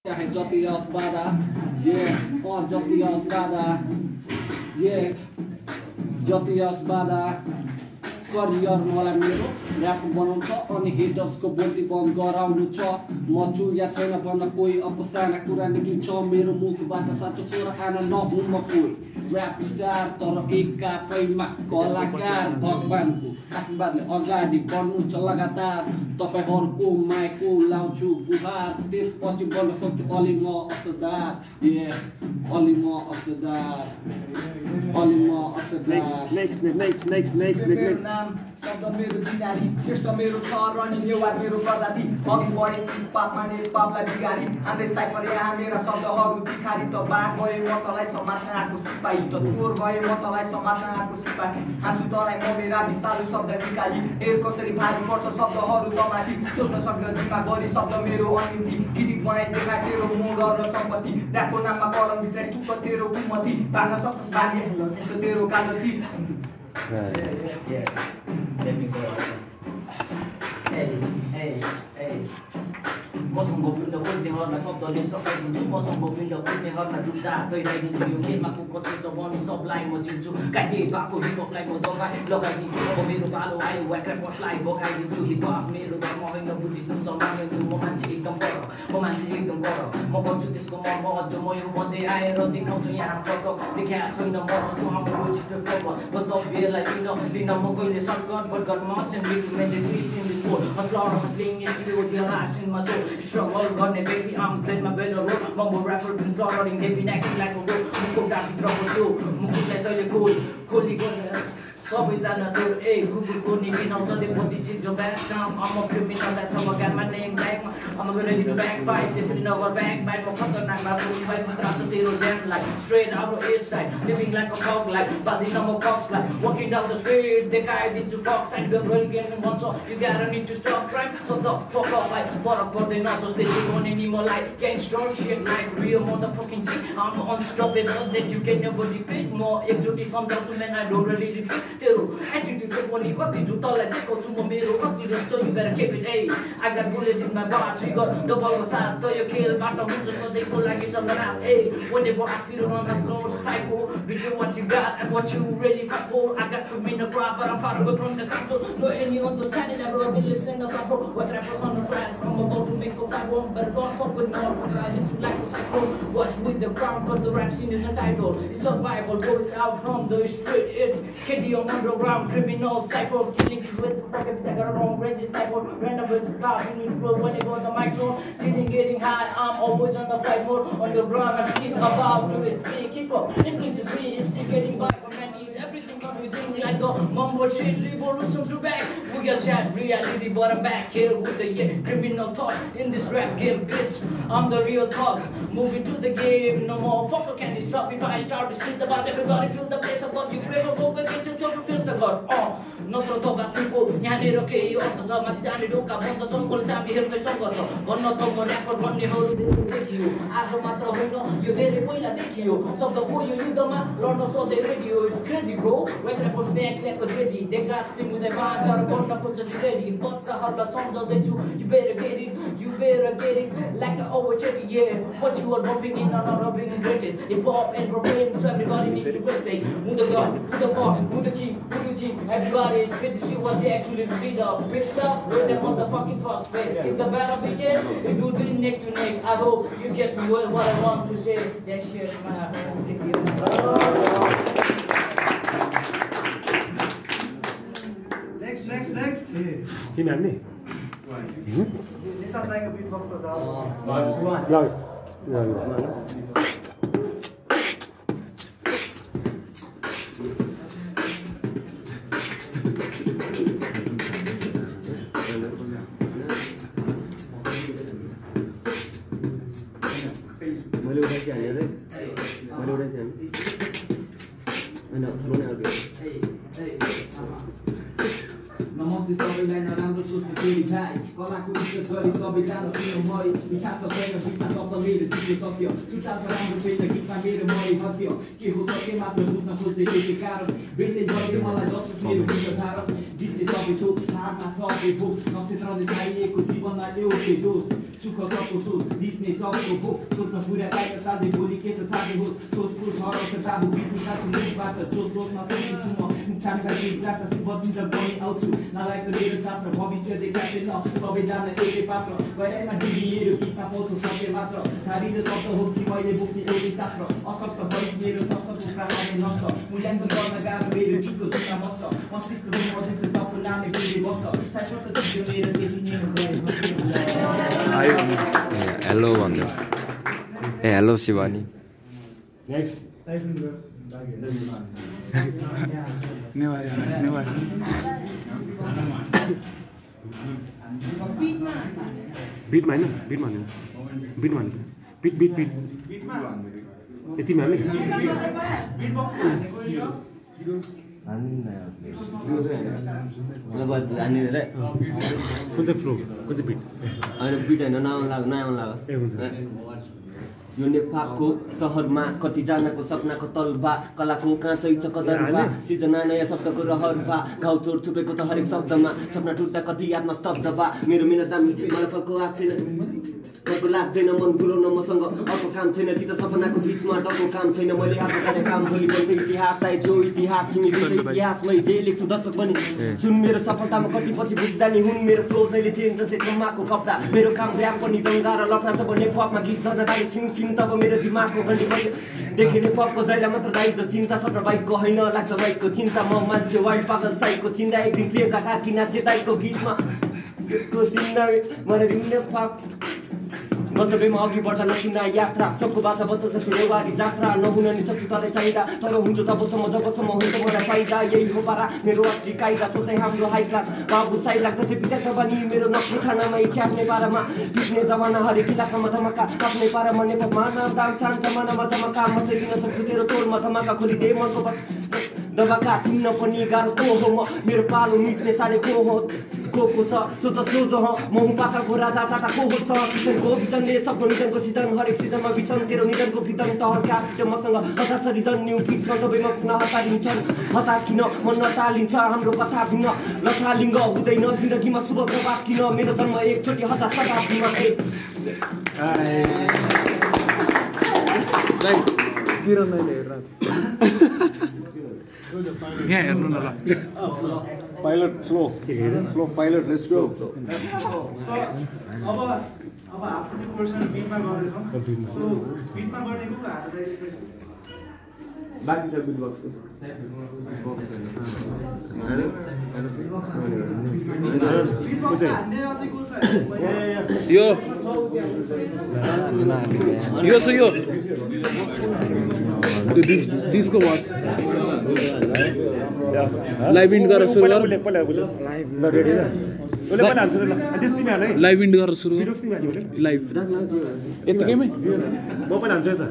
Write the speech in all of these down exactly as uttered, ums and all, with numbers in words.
जति अस्बादा ये अ जति अस्बादा ये जति अस्बादा करियर मलाई मेरो ऱ्याप बनाउँछ अनि हेटर्सको बोल्ती बन्द गराउनु छ म चुरिया छैन भन्न कोही अपसाना कुरा निकिन्छ मेरो मुखबाट साँचो स्वर आन नहुँ म कोही ऱ्याप स्टार तर एकापैमा कलाकार भगवानको आशीर्वादले अगाडि बढ्नुहुन्छ लगातार तपाईँहरूको मायाको लाउँछु गुहार त्यसपछि बन्न सक्छु अलि म असरदार ए अलि म असरदार अलि म असरदार next next next next next शब्द मेरो जिनाली श्रेष्ठ मेरो थर अनि नेवार मेरो प्रजाति अघि बढे सिप पाप माने पापलाई बिगारी हान्दै साइफर यहाँ मेरा शब्दहरू भिखारी त बाघ गए म तलाई समात्न आएको सिपाही त चोर गए म तलाई समात्न आएको सिपाही हान्छु तलाई म मेरा विस्तारु शब्द निकाली हेर कसरी भारी पर्छ शब्दहरू तमाथि सोच्न सक्दैन दिमाग गरी शब्द मेरो अनिति गीत बनाइस देखा तेरो मोडर र सम्पत्ति ऱ्यापको नाममा कलम भित्र थुक्क तेरो कुमति पार्न सक्छस् बाली तेरो कालती Let me go. Hey, hey, hey. मसँग भिन्न बुझ्नेहरूलाई शब्दले सकाइदिन्छु मसँग भिन्न बुझ्नेहरूलाई दुईटा दैलाइदिन्छु यो खेलमा को कस्तो छ भने सबलाई म चिन्छु काटे बाको हिपहपलाई म दबाई लगाइदिन्छु अब मेरो पालो आयो ऱ्यापर्सलाई बगाइदिन्छु हिपहप मेरो धर्म होइन बुद्धिज्म सम्मान म मान्छे एकदम पर म मान्छे एकदम पर म गर्छु त्यसको मर्म अझ म यो मध्ये आएर देखाउँछु यहाँ चर्क देखा छैन म जस्तो हाम्रो छिटो प्रबर गन्तव्यलाई लिन लिन म कहिले सर्कट भर्खर मसन recommended in this code a lot of things in you your life in my soul struggle गर्ने baby I'm playing my better role mumble rapper been slaughtering they been acting like a wolf मुखको डाकी trouble too मुखलाई सहिले खोल खोली गर्ने सबैजना चोर ए कुकुरको निमी नआउँछ they Battisi जो ब्याक काम I'm a criminal that's how I got my name back I'm ready to back fight त्यसरी नगर ब्याक बाइट म खतरनाक बाबु भाइ खतरा छ तेरो ज्यान like straight out of east side living like a fog like बादी नम cops like walking down the street देखाइदिन्छु फक साइड गर्दै गेम भन्छ you gotta need to stop right so the fuck up like फरक पर्दैन जसले जिउने नि मलाई gangster shit like real motherfucking G I'm unstoppable that you can never defeat म एकचोटि सम्झाउँछु man I don't really defeat तेरो एटिट्युड पनि कति जुत्तालाई देखाउँछु म मेरो कति रहन्छ you better keep it hey I got bullet in my bar trigger डबलको साथ त यो खेलबाट हुन्छ सधैँको लागि सबैलाई hey whenever I feel on my floor psycho bitch what you got and what you really fight for I got to mean a crowd but I'm far away from the control no any understanding never believes in the proper what rappers on the tracks I'm about to make a fight one but don't fuck with more for I into like a psycho watch with the crowd cause the rap scene is a title it's survival boys out from the street it's Kitty on underground criminal cypher killing you with the pocket that got wrong ranges cypher random with the car in the flow when they go on the microphone sitting getting high I'm always on the fight mode on the ground I'm still about to speak keep up influences me it's still getting by from my knees everything comes within me like a mumble shit revolution to back we got shot reality but I'm back here with the yeah, criminal thought in this rap game bitch I'm the real thought moving to the game no more fucker can you stop if I start to spit about everybody feel the place about you grab a book against your feels the god oh नत्र त बाँच्नुको यहाँनिर केही अर्थ छ माथि जाने ढोका बन्द छ कसले चाबी हेर्दै सङ्घर्ष भन्न त म ऱ्यापर भन्नेहरू देखियो आज मात्र होइन यो धेरै पहिला देखियो शब्दको यो युद्धमा लड्न सधैँ radio it's crazy bro wait rappers back ल्याएको जेजी दे गाट स्टिम हुँदै बाँधेर गर्न खोज्छ सिरेडी बच्चाहरूलाई सम्झाउँदैछु you better get it you better get it like I always say yeah what you are bumping in and out of being greatest hip hop and profane so everybody needs to respect who the god who the fuck who the king who the king everybody is fit to see what they actually did up picked up with them motherfucking first face if the battle begins it will be neck to neck I hope you get me well what I want to say that shit man next next next Team Andy this is like a beatbox for that no no no मैले उठाइसकेँ हालेर मैले उठाइसकेँ होइन थ्रोने अर्को नमस्ते सबैलाई नराम्रो सोच्ने फेरि भाइ कलाको इज्जत गरी सबैजना सुन्नु मै इच्छा छ छैन बुझ्न शब्द मेरो जित्नु सक्यो सुचार राम्रो छैन गीतमा मेरो मै हत्यो के हो सके मात्र बुझ्न खोज्दै के कारण बेट्दै गयो मलाई जस्तो मेरो बुझ्न धारण जित्ने सबै थोक हातमा सबै भोक नक्षत्रले चाहिएको जीवनमा ल्याउँथे दोष सुख सबको सोच जित्ने सबको भो सोच्न पुरा पाइन चाल्दै भोलि के छ छाड्दै होस् सोच फुल हराउँछ बाबु बित्नु साथी मुखबाट जो सोच्न सकिन्छु म छाड्का जित्बाट बचिन्छ पनि आउँछु नलागेको लिएर छात्र भविष्य देखाएको छैन सबैजना एउटै पात्र गएमा डुबिएर गीतमा पाउँछु सत्य मात्र खाली शब्द हो कि मैले बोक्ने एउटै शास्त्र अशक्त भइस मेरो शब्दको प्राणले नष्ट मूल्याङ्कन गर्न गाह्रो मेरो चित्तको चिन्ता मस्त मस्तिष्क अध्यक्ष सबको नामले बेली बस्छ शाश्वत सिद्धि मेरो देखिने हेलो भन्दै ए हेलो शिवानी नेक्स्ट बिटमा होइन बिटमा हान्नु बिटमा हान्नु बिट बिट बिट यतिमा हाल्ने कुन चाहिँ फ्लो कुन चाहिँ बिट होइन बिट होइन नआउनु लाग्यो नआउनु लाग्यो ए हुन्छ यो नेपालको सहरमा कतिजनाको सपनाको तलबा कलाको काँचै छ कदरबा सिर्जना नयाँ शब्दको रहरबा घाउ चोट छुपेको छ हरेक शब्दमा सपना टुट्दा कति आत्मस्तब्ध बा मेरो मिहिनेत मलाई पक्को आएको छैन अर्को लाग्दैन मन पुऱ्याउन मसँग अर्को काम छैन कि त सपनाको बिचमा डरको काम छैन मैले आफ्नो गर्ने काम भोलि बन्छ इतिहास आए जो इतिहास तिमी इतिहासमै जे लेख्छु दर्शक पनि सुन मेरो सफलतामा कतिपछि बुझ्दा नि हुन् मेरो फ्लो जहिले चेन्ज जस्तै कम्माको कपडा मेरो काम ऱ्याप पनि दङ्गा र लफडा छ भने पपमा गीत झर्न थाले सिङ सिङ तब मेरो दिमागको घन्टी मैले देखेँ पपको जहिले मात्र दाइजो चिन्ता सत्र बाइकको होइन लाग्छ बाइकको चिन्ता म मान्छे वाइल्ड पागल साइकको चिन्ता एक दिन प्रियका काकी नाचे दाइको गीतमा को चिन्ता मलाई रिम्ने पाप गन्तव्यमा अघि बढ्दा नचिन्दा यात्रा सबको बाछा बच्चा जस्तो नेवारी जात्रा नहुन नि सक्छु तरै चाहिँदा तर हुन्छ तबसम्म जबसम्म हुन्छ मलाई फाइदा यही हो पारा मेरो अस्ति कायदा सोचाइ हाम्रो हाई क्लास बाबु साई लाग्छ त्यो विद्या छ भने मेरो नक्सी खानामा इच्छाप्ने पारामा टिप्ने जमाना हरेक इलाकामा धमाका आफ्नै पारामा नेपालमा नाम दाम शान्त मनमा धमाका म चाहिँ दिन सक्छु तेरो टोलमा धमाका खोलिदे मनको दबाका चिन्न पनि गाह्रो को हो म मेरो पालो मिच्ने सारे को हो को को छ सो त सोझो हो म हुँ पाखाको राजा टाटा को हो छ किसनको बिजनले सबको निजनको सिजन हरेक सिजनमा बिचन तेरो निजनको बितन तहरका त्यो मसँग हतार छ रिजन न्यु किट छ सबैमा पुनः हतारिन्छन् हतार किन मन नटालिन्छ हाम्रो कथा भिन्न लथालिङ्ग हुँदैन जिन्दगीमा शुभ प्रभाव किन मेरो जन्म एकचोटि हतार शताब्दीमा एक यहाँ हेर्नु न ल pilot flow flow pilot let's go अब अब आफ्नो पोर्सन बिटमा गर्दैछौँ सो बिटमा गर्ने को हात राखेपछि बाकी छ बिट बक्स यो यो छ यो डिस्को वाच लाइभ इन्ड गरेर सुरु गर लाइभ इन्ड गरेर सुरु गर लाइभ यतिकैमै म पनि हान्छु यता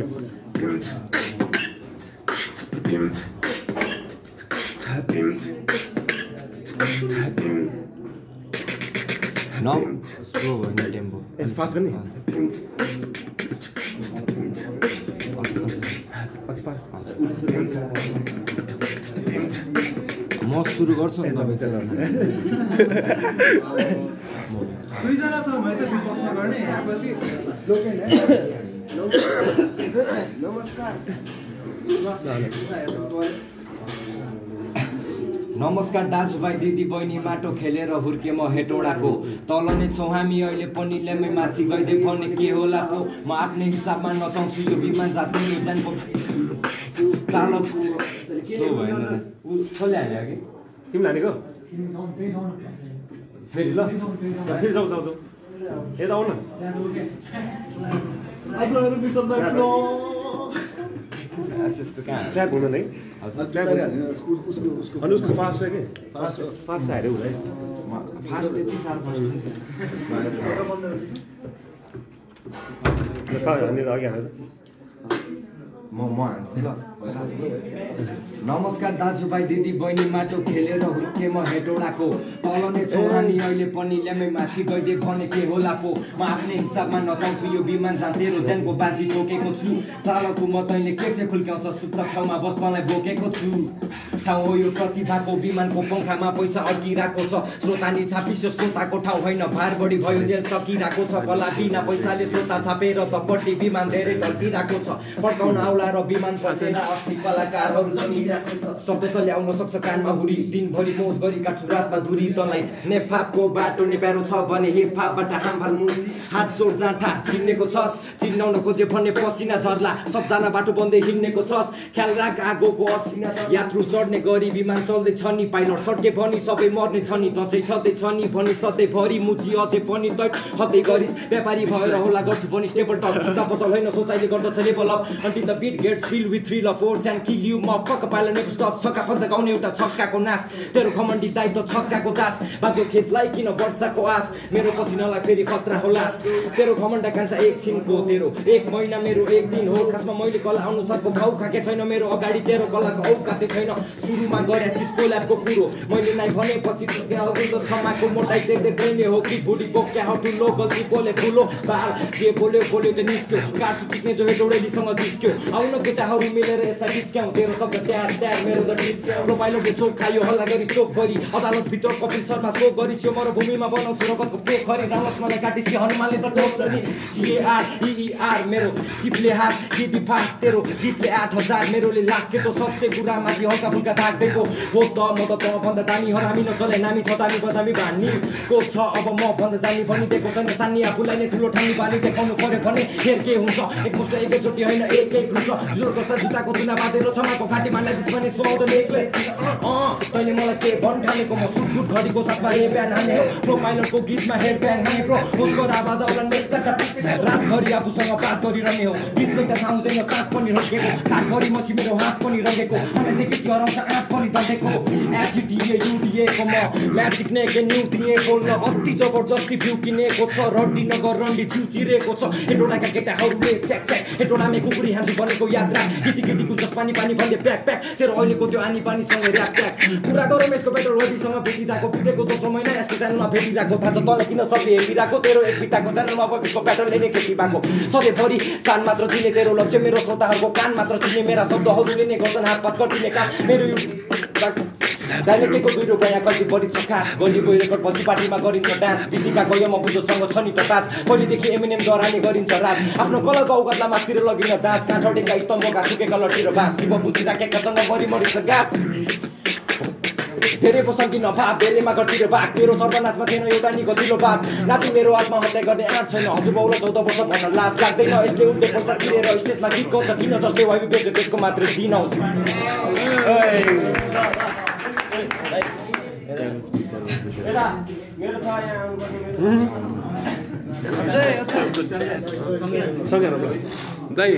न स्लो भयो टेम्पो ए फास्ट गर्ने म सुरु गर्छु नि तपाईँ दुईजना छ मैले त बिट बक्समा गर्ने आएपछि नमस्कार नमस्कार दाजुभाइ दिदी बहिनी माटो खेलेर हुर्के म हेटौडाको तल नै छौँ हामी अहिले पनि ल्यामै माथि गइदिए पनि के होला पो म आफ्नै हिसाबमा नचाउँछु यो विमान जाति जानको चालक स्लो भएन ऊ कसले हाल्यो कि तिमीले हानेको फेरि ल फेरि जाउँ जाउँ जाउँ यता आउन ट्र्याप हुन नै अनि उसको फास्ट छ कि फास्ट फास्ट हाल्यो हुँदैन फास्ट त्यति साह्रो पर्छ फास्ट हान्ने अघि हाल्यो म म हान्छु ल पहिला नमस्कार दाजुभाइ दिदी बहिनी माटो खेलेर हुर्के म हेटौडाको तल नै चौहानी अहिले पनि ल्यामै माथि गइजे भने के होला पो म आफ्नै हिसाबमा नचाउँछु यो विमान जहाँ तेरो ज्यानको बाजी बोकेको छु चालकको म तैँले के चाहिँ खुल्क्याउँछ चुपचाप ठाउँमा बस तँलाई बोकेको छु ठाउँ हो यो प्रतिभाको विमानको पङ्खामा पैसा अड्किरहेको छ श्रोता नि छापिसो श्रोताको ठाउँ होइन भार बढी भयो जेल सकिरहेको छ कला बिना पैसाले श्रोता छापेर त पट्टि विमान धेरै ढल्किरहेको छ पड्काउन आउला र विमान पर्दैन अस्ति कलाकारहरू जमिरहेको छ शब्द त ल्याउन सक्छ कानमा हुरी दिनभरि मौज गरी काट्छु रातमा धुरी तँलाई नेफापको बाटो नेप्यारो छ भने हिपहपबाट हामफाल हात जोड जाँठा चिन्नेको छस् चिन्नाउन खोजे भन्ने पसिना झर्ला सबजना बाटो बन्दै हिँड्नेको छस् ख्याल राख आगोको असिना यात्रु चढ्ने गरी विमान चल्दैछ नि पाइलट सड्के भनी सबै मर्ने छ नि त चाहिँ छँदै छ नि भनी सधैँभरि मुची अझै पनि तै हदै गरिस् व्यापारी भएर होला गर्छु भनी टेबल टप छुट्टा पसल होइन सोचाइले गर्दछ level up until the beat gets fill with thrill of force and kill you म फक पाइलट नेक्स्ट स्टप छक्का पञ्चा गाउने एउटा छक्काको नाश तेरो घमण्डी दायित्व छक्काको दास बाजो खेतलाई किन वर्षाको आस मेरो पछि नला फेरि खतरा होलास तेरो घमण्ड कान्छ एकछिनको तेरो एक महिना मेरो एक दिन हो खासमा मैले कला अनुसारको भाउ खाके छैन मेरो अगाडि तेरो कलाको औकातै छैन सुरुमा गरे त्यसको ल्याबको कुरो मैले नै भनेपछि क्षमाको मोटाइ चाहिँ देख्ने हो कि बुढी बोक्या हौ ठुलो गल्ती बोले ठुलो बाल जे बोल्यो बोल्यो त निस्क्यो काट्छु टिक्ने जो हेटौडेलीसँग दिस्क्यो आउन केटाहरू मिलेर यसलाई बिच्क्याउँ तेरो शब्द ट्यार ट्यार मेरो त टिच्क्याउ पाइलोले चोक खायो हल्ला गरी सोक गरी अदालतभित्र कपिल शर्मा सोक गरी त्यो मरुभूमिमा बनाउँछु रगतको पोखरी रामस मलाई काटिसी हनुमानले त टोक्छ नि सिएआर इइआर मेरो चिपले हात दिदी फास तेरो गीतले आठ हजार मेरोले लाखे त सत्य कुरामाथि हल्का फुल्का ताक्दैको हो त म त त भन्दा दामी हरामी नचले नामी छ दामी बदामी भान्नी को छ अब म भन्दा जानी भनिदिएको छैन सानी आफूलाई नै ठुलो ठानी बानी देखाउनु पर्यो भने फेर के हुन्छ एकमुष्ट एकैचोटि होइन एक एक रुन्छ जोर कस्ता जुत्ताको तुना बाँधेर छमाको खाटी मान्लाई बिच पनि सुहाउँदो एक्लै अँ तैँले मलाई के भन् ठानेको म सुटबुट घडीको साथमा हे बिहान हाने हो प्रो पाइलटको गीतमा हेड ब्याङ हाने ब्रो उसको आवाज आउला रातभरि आफूसँग बात गरिरहने हो गीतको त थाहा सास पनि रगेको काठभरि मसी मेरो हात पनि रगेको मलाई देखेपछि हराउँछ आँट पनि डढेको एसिडिए युडिएको म म्याजिक नेके न्यु दिए बोल्न अति जबरजस्ती भ्यू किनेको छ रड्डी नगर रन्डी जिउ चिरेको छ हेटौडाका केटाहरूले छ्याक छ्याक हेटौडामै कुकुरी हान्छु भनेको याद राख केटी केटीको जस पानी पानी भन्ने प्याक प्याक तेरो अहिलेको त्यो आनी पानीसँग ऱ्याक प्याक कुरा गरौँ यसको पेट्रोल वेबीसँग भेटिरहेको बितेको दोस्रो महिना यसको च्यानलमा भेटिरहेको थाहा छ तँलाई किन सबले हेरिरहेको तेरो एक बिताको च्यानलमा बबीको पेट्रोलले नै खेती भएको सधैँभरि सान मात्र दिने तेरो लक्ष्य मेरो श्रोताहरूको कान मात्र चिन्ने मेरा शब्दहरूले नै गर्छन् हातपात कटिने काम मेरो डाइलेक्टको दुई रुपियाँ कति बढी छ खास गली गयो रेकर्ड पछि पार्टीमा गरिन्छ डान्स दिदीका गयो म बुद्धसँग छ नि त तास पहिलेदेखि एमएनएमद्वारा नै गरिन्छ राज आफ्नो कलाको औकातलाई माथिर लगिन दाँच काठौडेका स्तम्भका सुकेका लट्ठी र बाँस शिव बुद्धि राखेकासँग बढी मरी छ गाँस धेरै बसन्ती नभाव बेलेमा गर्तिर बाघ मेरो सर्वनाशमा थिएन एउटा नि गतिलो बाघ नाति मेरो आत्महत्या गर्ने आँट छैन हजुर बाउले चौध वर्ष भन्न लाज लाग्दैन यसले उनले पैसा तिरेर स्टेजमा गीत गाउँछ किन जसले वाइबी बेच्छ त्यसको मात्र दिन आउँछ मेरो छ यहाँ दाइ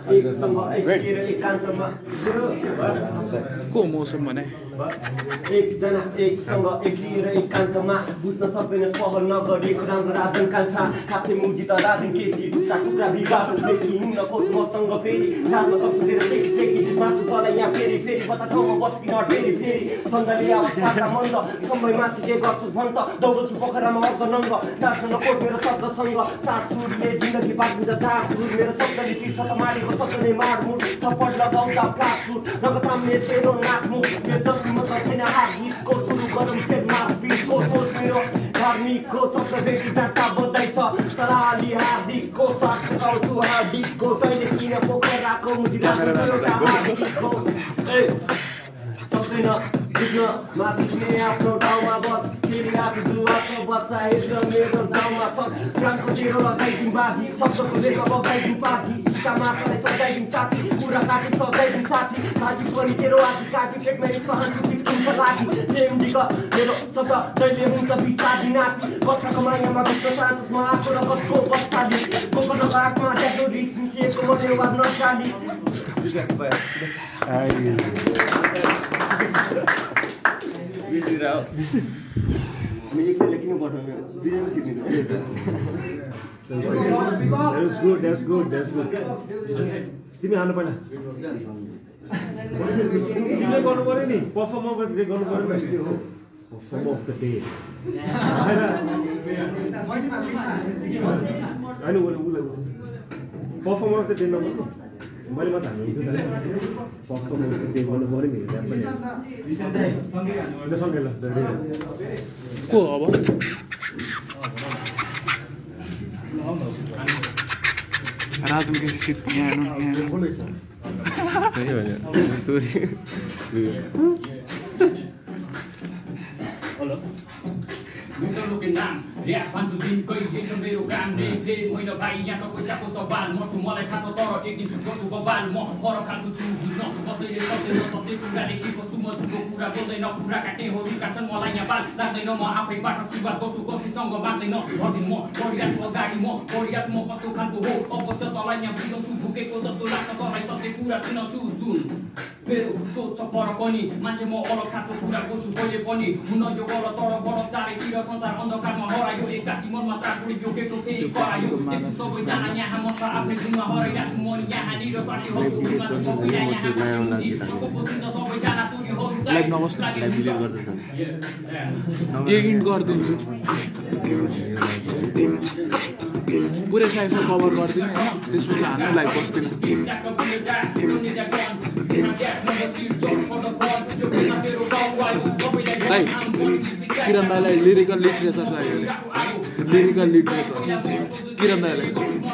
को मौसम भने एकजना एकसँग एक्लिएर एकान्तमा बुझ्न सक्दैन पहल नगरी राम्रो राजन कान्छा खाप्ने मुजी त राजन केसी टुक्रा टुक्रा बिगार देखि हिँड्न खोज मसँग फेरि रातमा सक्छु तेरो सेकी सेकी मासु तलाई यहाँ फेरि फेरि बता ठाउँमा बस्किन फेरि फेरि सन्जाले अवस्थाका मन्द समय मासु के गर्छस् भन् त दौडछु पोखरामा अर्ध नङ्ग नाच्न नकोट मेरो शब्दसँग सास सुरले जिन्दगी बाँच्नु दाग सुर मेरो शब्दले चिर्छ त मारेको शब्दले मारमुर थप्पड लगाउँदा प्लास्टुर रगताम्ने तेरो नाकमुख मेरो जस्तीमा त छैन हातको सुरु गरौँ फेर मारपिटको सोच मेरो धार्मिकको शब्द बेसी जाँता बधाई छ तराली हार्दिकको साथ गाउँछु हार्दिकको तैँले किन पोखराको मुजी राख्नु एउटा हार्दिकको ए सक्दैन बुझ्न माथिने आफ्नो ठाउँमा बस फेरि आफू जुवाको बच्चा हेरेर मेरो गाउँमा छ कानको तेरो लगाइदिउँ बाजी शब्दको लेख बगाइदिउँ पाथी टिकामा तलाई सजाइदिउँ साथी कुरा काटी सजाइदिउँ साथी काटी पनि तेरो आधी काटी फेक्नै सहन्छु बित्कुन्छ लागि प्रेमदिग मेरो शब्द जहिले हुन्छ बिसादी नाति बच्चाको मायामा बस्न चाहन्छस् म आफू र बसको बच्चाली गोकर्ण बाघमा ट्याक्रो रिस मिसिएको म नेवार नचाली म्युजिकले किन बटाउनु दुईजना छिर्ने That's good, that's good, that's good. तिमी हाल्नु पहिला तिमीले गर्नु पर्यो नि पर्फर्म गर्दै गर्नु पर्यो नि के हो पर्फर्म अफ द डे हैन उले उले पर्फर्म अफ द डे नभन्नु मैले मात्र हाल्नु हुन्छ पर्फर्म अफ द डे गर्नु पर्यो नि ऱ्याप पनि सँगै ल को अब राजन के सिट यहाँ त्यही भने तुरी Mister Looking Lam, ऱ्याप भन्छु दिन कहिले छ मेरो काम ने प्ले होइन भाइ यहाँ त पैसाको सवाल म छु मलाई थाहा छ तर एक दिन गर्छु बवाल म फरक खाल्छु छु बुझ्न कसैले सक्दैन सत्य कुरा लेखेको छु म झुटो कुरा बोल्दैन कुरा काट्नेहरू काट्छन् मलाई यहाँ बाल लाग्दैन म आफैबाट सुरुवात गर्छु कसैसँग बाँड्दैन हर्दिन म परिरहेको अगाडि म परिरहेको म कस्तो खालको हो अवश्य तँलाई यहाँ बुझाउँछु भुकेको जस्तो लाग्छ तँलाई सत्य कुरा सुनाउँछु जुन मेरो सोच छ फरक पनि मान्छे म अलग खालको कुरा बोल्छु कहिले पनि हुन यो गलत तर गलत चारैतिर संसार अन्धकारमा हरायो एक्कासी मनमा त्रासुडी यो केसो फेरि करायो देख्छु सबैजना यहाँ मस्त आफ्नै धुनमा हराइरहेको छु म यहाँनिर साथीहरूको धुनमा त सबैजना यहाँ बसिन्छ सबैजना तुरीहरू लाइभ नमस्ते लाइभ डिलिट गर्दैछ एक इन्ट गरिदिन्छु पुरै साइजमा कभर गरिदिनु होइन त्यसपछि हामी लाइभ बस्दिनु भाइ किरण दाईलाई लिरिकल लिटरेचर चाहियो अरे लिरिकल लिटरेचर किरण दाईलाई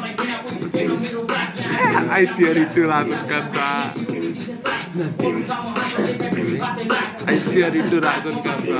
I share it to Rajan कान्छा I share it to Rajan कान्छा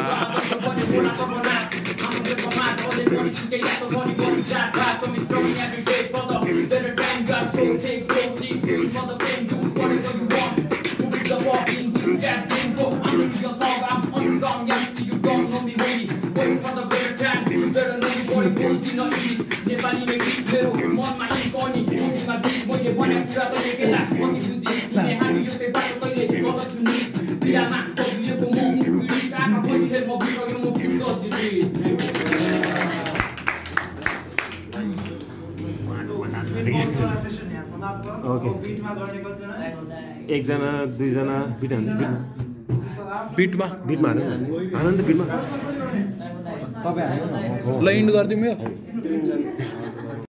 एकजना दुईजना बिट बिटमा बिटमा बिटमा हाल्नु आनन्द बिटमा तपाईँ ल इन्ड गरिदिउँ यो